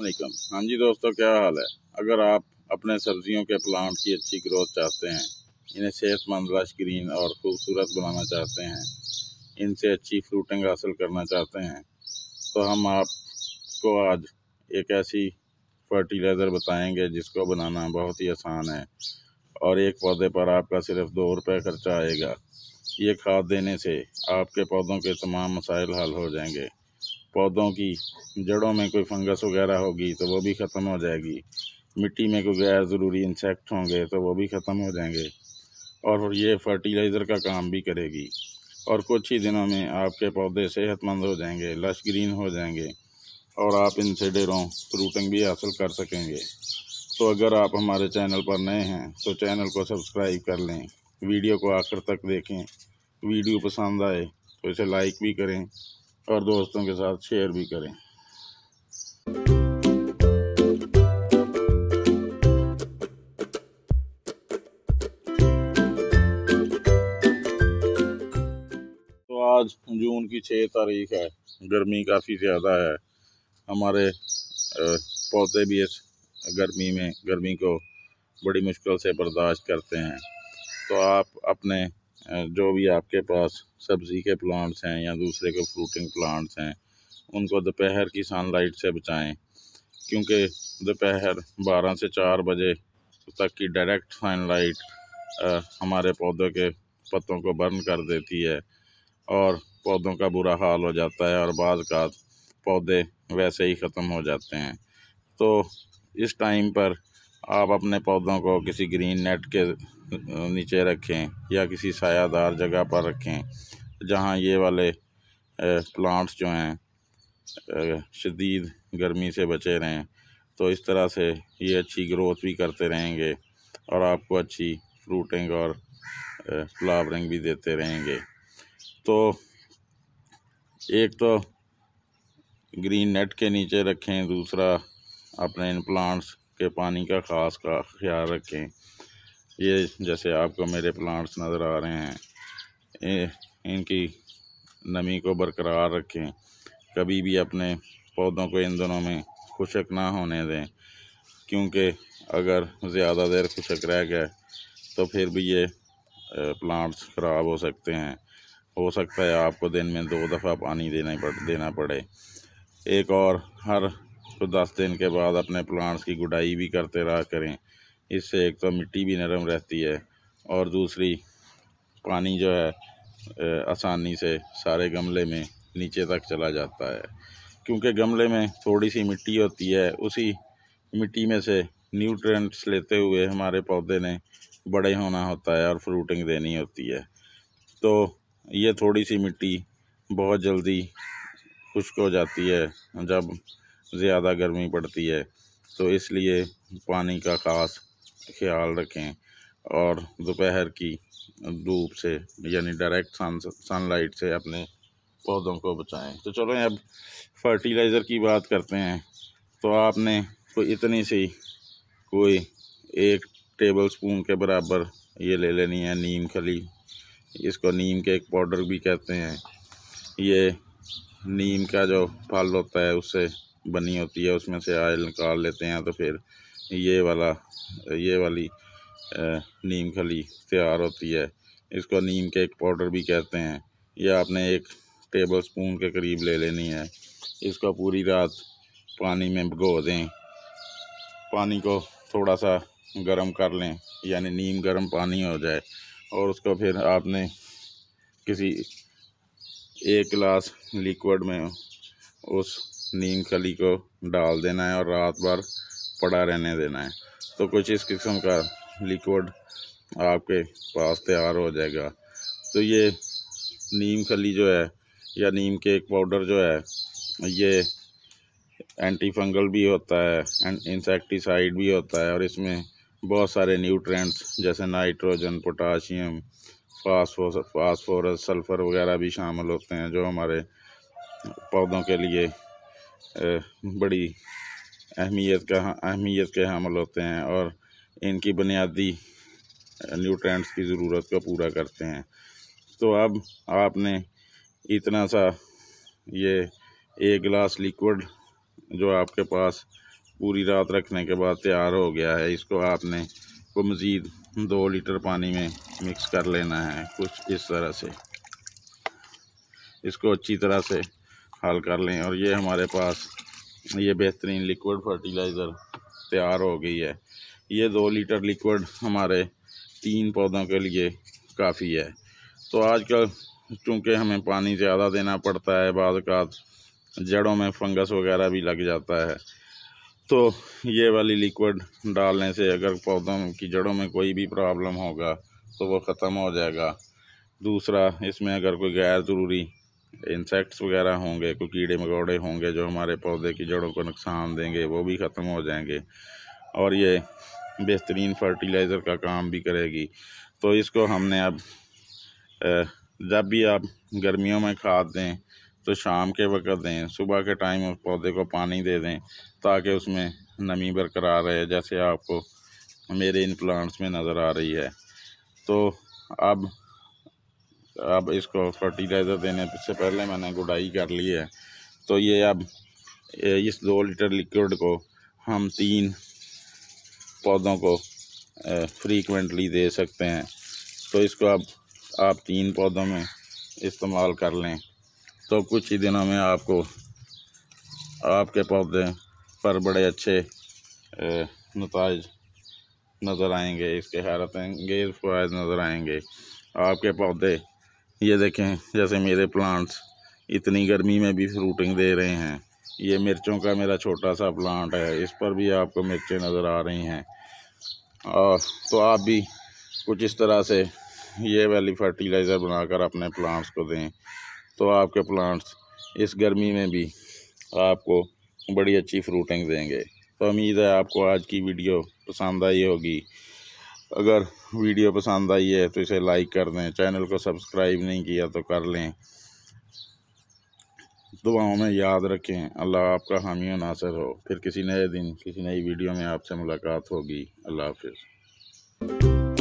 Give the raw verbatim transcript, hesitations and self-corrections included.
वालेकुम। हाँ जी दोस्तों, क्या हाल है। अगर आप अपने सब्जियों के प्लांट की अच्छी ग्रोथ चाहते हैं, इन्हें सेहतमंद, लश ग्रीन और खूबसूरत बनाना चाहते हैं, इनसे अच्छी फ्रूटिंग हासिल करना चाहते हैं, तो हम आपको आज एक ऐसी फर्टिलाइज़र बताएंगे जिसको बनाना बहुत ही आसान है और एक पौधे पर आपका सिर्फ दो रुपये खर्चा आएगा। ये खाद देने से आपके पौधों के तमाम मसाइल हल हो जाएंगे। पौधों की जड़ों में कोई फंगस वगैरह होगी तो वो भी ख़त्म हो जाएगी। मिट्टी में कोई गैर ज़रूरी इंसेक्ट होंगे तो वो भी ख़त्म हो जाएंगे और ये फर्टिलाइज़र का काम भी करेगी। और कुछ ही दिनों में आपके पौधे सेहतमंद हो जाएंगे, लश ग्रीन हो जाएंगे और आप इनसे ढेरों फ्रूटिंग भी हासिल कर सकेंगे। तो अगर आप हमारे चैनल पर नए हैं तो चैनल को सब्सक्राइब कर लें, वीडियो को आखिर तक देखें। वीडियो पसंद आए तो इसे लाइक भी करें और दोस्तों के साथ शेयर भी करें। तो आज जून की छः तारीख है, गर्मी काफ़ी ज़्यादा है। हमारे पौधे भी इस गर्मी में गर्मी को बड़ी मुश्किल से बर्दाश्त करते हैं। तो आप अपने जो भी आपके पास सब्ज़ी के प्लांट्स हैं या दूसरे के फ्रूटिंग प्लांट्स हैं, उनको दोपहर की सनलाइट से बचाएं, क्योंकि दोपहर बारह से चार बजे तक की डायरेक्ट सनलाइट हमारे पौधों के पत्तों को बर्न कर देती है और पौधों का बुरा हाल हो जाता है और बाद का पौधे वैसे ही ख़त्म हो जाते हैं। तो इस टाइम पर आप अपने पौधों को किसी ग्रीन नेट के नीचे रखें या किसी सायादार जगह पर रखें जहां ये वाले प्लांट्स जो हैं शदीद गर्मी से बचे रहें। तो इस तरह से ये अच्छी ग्रोथ भी करते रहेंगे और आपको अच्छी फ्रूटिंग और फ्लावरिंग भी देते रहेंगे। तो एक तो ग्रीन नेट के नीचे रखें, दूसरा अपने इन प्लांट्स के पानी का ख़ास का ख्याल रखें। ये जैसे आपको मेरे प्लांट्स नज़र आ रहे हैं, ए, इनकी नमी को बरकरार रखें। कभी भी अपने पौधों को इन दिनों में खुशक ना होने दें, क्योंकि अगर ज़्यादा देर खुशक रह गए तो फिर भी ये प्लांट्स ख़राब हो सकते हैं। हो सकता है आपको दिन में दो दफ़ा पानी देना पड़ देना पड़े। एक और हर तो दस दिन के बाद अपने प्लांट्स की गुड़ाई भी करते रहा करें। इससे एक तो मिट्टी भी नरम रहती है और दूसरी पानी जो है आसानी से सारे गमले में नीचे तक चला जाता है, क्योंकि गमले में थोड़ी सी मिट्टी होती है। उसी मिट्टी में से न्यूट्रिएंट्स लेते हुए हमारे पौधे ने बड़े होना होता है और फ्रूटिंग देनी होती है। तो ये थोड़ी सी मिट्टी बहुत जल्दी खुश्क हो जाती है जब ज़्यादा गर्मी पड़ती है। तो इसलिए पानी का ख़ास ख्याल रखें और दोपहर की धूप से यानी डायरेक्ट सन सनलाइट से अपने पौधों को बचाएं। तो चलो अब फर्टिलाइज़र की बात करते हैं। तो आपने कोई इतनी सी कोई एक टेबल स्पून के बराबर ये ले लेनी है नीम खली। इसको नीम के एक पाउडर भी कहते हैं। ये नीम का जो फल होता है उससे बनी होती है, उसमें से ऑयल निकाल लेते हैं तो फिर ये वाला ये वाली नीम खली तैयार होती है। इसको नीम के एक पाउडर भी कहते हैं। ये आपने एक टेबल स्पून के करीब ले लेनी है। इसको पूरी रात पानी में भिगो दें। पानी को थोड़ा सा गर्म कर लें, यानी नीम गर्म पानी हो जाए, और उसको फिर आपने किसी एक गिलास लिक्विड में उस नीम खली को डाल देना है और रात भर पड़ा रहने देना है। तो कुछ इस किस्म का लिक्विड आपके पास तैयार हो जाएगा। तो ये नीम खली जो है या नीम के एक पाउडर जो है, ये एंटी फंगल भी होता है, इंसेक्टिसाइड भी होता है और इसमें बहुत सारे न्यूट्रिएंट्स जैसे nitrogen, potassium, phosphorus phosphorus sulphur वगैरह भी शामिल होते हैं, जो हमारे पौधों के लिए बड़ी अहमियत का अहमियत के हामिल होते हैं और इनकी बुनियादी न्यूट्रिएंट्स की ज़रूरत को पूरा करते हैं। तो अब आपने इतना सा ये एक गिलास लिक्विड जो आपके पास पूरी रात रखने के बाद तैयार हो गया है। इसको आपने को मज़ीद दो लीटर पानी में मिक्स कर लेना है, कुछ इस तरह से। इसको अच्छी तरह से हल कर लें और ये हमारे पास ये बेहतरीन लिक्विड फर्टिलाइज़र तैयार हो गई है। ये दो लीटर लिक्विड हमारे तीन पौधों के लिए काफ़ी है। तो आजकल चूँकि हमें पानी ज़्यादा देना पड़ता है, बाद का जड़ों में फंगस वगैरह भी लग जाता है, तो ये वाली लिक्विड डालने से अगर पौधों की जड़ों में कोई भी प्रॉब्लम होगा तो वो ख़त्म हो जाएगा। दूसरा, इसमें अगर कोई गैर ज़रूरी इंसेक्ट्स वगैरह होंगे, कोई कीड़े मकोड़े होंगे जो हमारे पौधे की जड़ों को नुकसान देंगे, वो भी ख़त्म हो जाएंगे और ये बेहतरीन फर्टिलाइज़र का काम भी करेगी। तो इसको हमने अब जब भी आप गर्मियों में खाद दें तो शाम के वक़्त दें, सुबह के टाइम उस पौधे को पानी दे दें ताकि उसमें नमी बरकरार रहे, जैसे आपको मेरे इन प्लांट्स में नज़र आ रही है। तो अब अब इसको फर्टिलाइज़र देने से पहले मैंने गुड़ाई कर ली है। तो ये अब इस दो लीटर लिक्विड को हम तीन पौधों को फ्रीक्वेंटली दे सकते हैं। तो इसको अब आप तीन पौधों में इस्तेमाल कर लें तो कुछ ही दिनों में आपको आपके पौधे पर बड़े अच्छे नताइज नज़र आएंगे, इसके हैरत अंगेज़ फ़वाइद नज़र आएंगे। आपके पौधे ये देखें, जैसे मेरे प्लांट्स इतनी गर्मी में भी फ्रूटिंग दे रहे हैं। ये मिर्चों का मेरा छोटा सा प्लांट है, इस पर भी आपको मिर्चें नज़र आ रही हैं। और तो आप भी कुछ इस तरह से ये वाली फर्टिलाइज़र बनाकर अपने प्लांट्स को दें तो आपके प्लांट्स इस गर्मी में भी आपको बड़ी अच्छी फ्रूटिंग देंगे। तो उम्मीद है आपको आज की वीडियो पसंद आई होगी। अगर वीडियो पसंद आई है तो इसे लाइक कर दें, चैनल को सब्सक्राइब नहीं किया तो कर लें। दुआओं में याद रखें। अल्लाह आपका हामी व नासिर हो। फिर किसी नए दिन किसी नई वीडियो में आपसे मुलाकात होगी। अल्लाह हाफ़िज़।